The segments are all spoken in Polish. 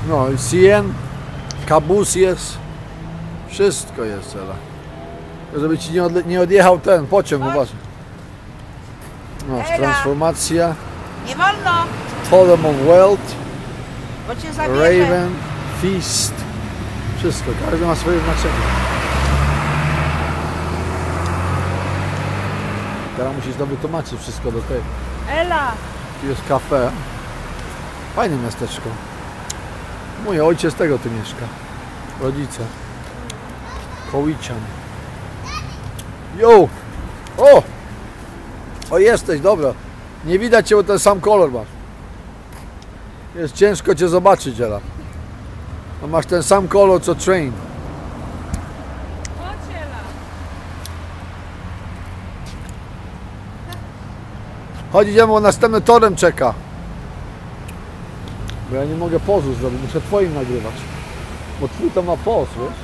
No i CN, kabus jest. Wszystko jest, Ela. Żeby ci nie odjechał ten pociąg, uważaj. No, transformacja. Nie wolno, Totem of Wealth, bo cię zabierze. Raven, Feast. Wszystko, każdy ma swoje znaczenie. Teraz musisz to wytłumaczyć wszystko do tej. Ela, Tu jest kafe. Fajne miasteczko. Mój ojciec tego tu mieszka. Rodzice. Kołician. Jo! O! O, jesteś, dobra. Nie widać cię, bo ten sam kolor masz. Jest ciężko cię zobaczyć, Ela. No masz ten sam kolor co train. chodź Ela. Chodź, idziemy, bo następny torem czeka. Bo ja nie mogę pozu zrobić, muszę twoim nagrywać. Bo twój to ma poz, wiesz?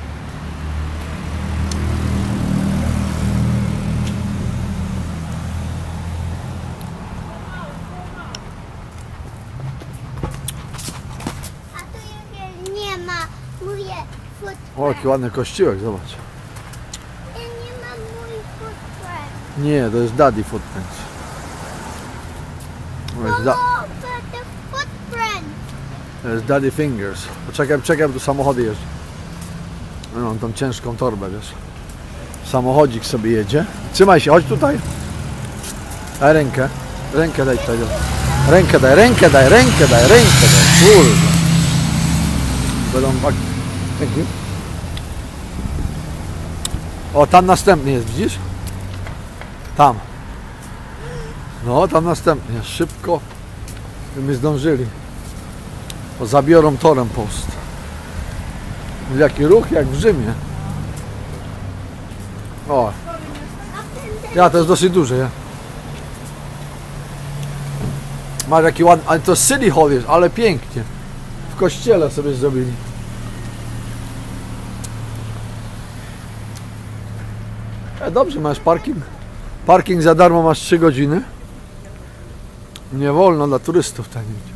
A tu nie ma moje footprint. O, jaki ładny kościółek, zobacz. Nie ma mój footprint. Nie, to jest Daddy Footprint. To jest, Mamo, but the footprint. to jest Daddy Fingers. Poczekaj, bo tu samochody jeżdżą. No, mam tą ciężką torbę, wiesz. Samochodzik sobie jedzie. Trzymaj się, chodź tutaj. Daj rękę. Rękę daj tutaj. Rękę daj. Kurde. Będą tak. Thank you. O, tam następny jest, widzisz? Tam. No, tam następny jest. Szybko. My zdążyli. Bo zabiorą torem post. Jaki ruch, jak w Rzymie. O. Ja, to jest dosyć duże, ja. Masz jaki ładny, ale to City Hall jest, ale pięknie. W kościele sobie zrobili. Dobrze, masz parking. Parking za darmo, masz 3 godziny. Nie wolno dla turystów tak mieć.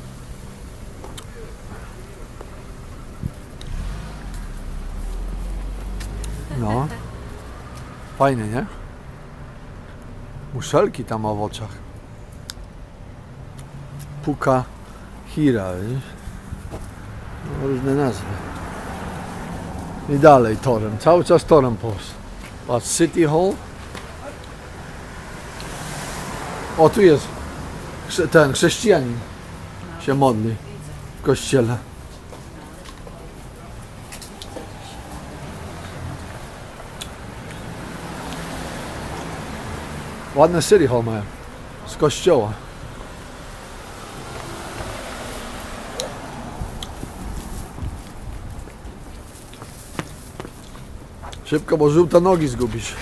No. Fajnie, nie? Muszelki tam w oczach. Puka Hira, widzisz? No, różne nazwy. I dalej torem, cały czas torem post. Patrz, City Hall. O, tu jest ten chrześcijanin się modli w kościele. Ładne City Hall mają z kościoła. Szybko, bo żółte nogi zgubisz.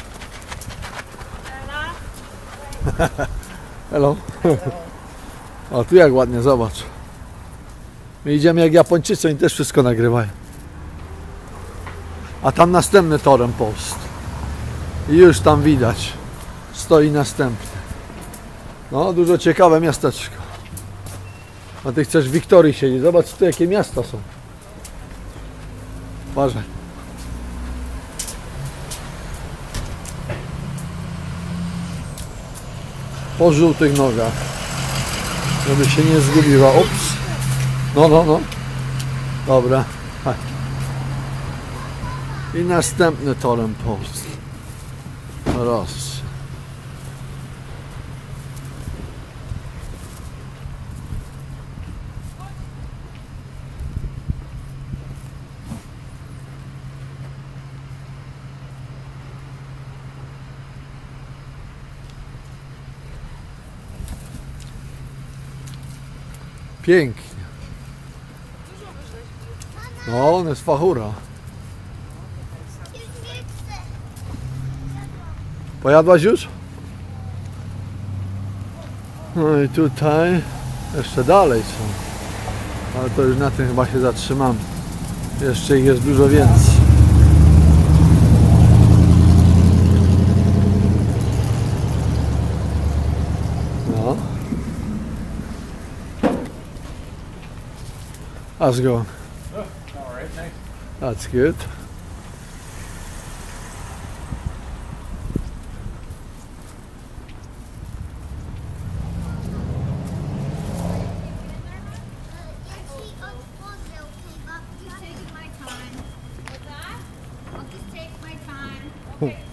Hello. O, tu jak ładnie, zobacz. My idziemy jak Japończycy, oni też wszystko nagrywają. A tam następny torem post. I już tam widać. Stoi następny. No, dużo ciekawe miasteczko. A ty chcesz w Wiktorii siedzieć. Zobacz tu jakie miasta są. Uważaj. Po żółtych nogach. Żeby się nie zgubiła. Ups. No. Dobra. Chodź. I następny torem post. Raz. Pięknie. No, on jest fachura. Już nie chcę. Pojadłaś już? No i tutaj jeszcze dalej są. Ale to już na tym chyba się zatrzymamy. Jeszcze ich jest dużo więcej. No. How's it going? Oh, all right, thanks. That's good. Taking my time. What's that? I'll just take my time. Okay.